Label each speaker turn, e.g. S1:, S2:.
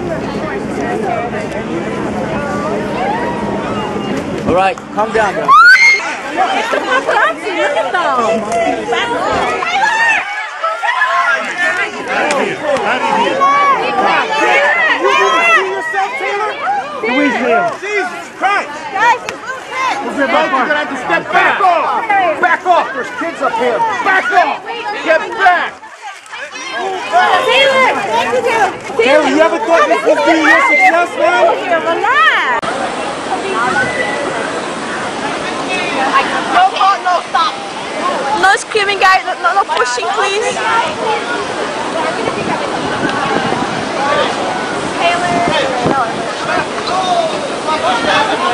S1: All right, calm down, bro.
S2: It's the paparazzi. Look at them.
S3: Jesus Christ!
S4: Guys, it's okay.
S3: You're gonna have to step back off! Back off! There's kids up here! Back off! Get back!
S4: Taylor! Thank you, Taylor.
S3: Taylor, you ever thought this would be your success, man?
S4: Relax.
S2: No call, no stop. No screaming, guys. No pushing, please. Taylor.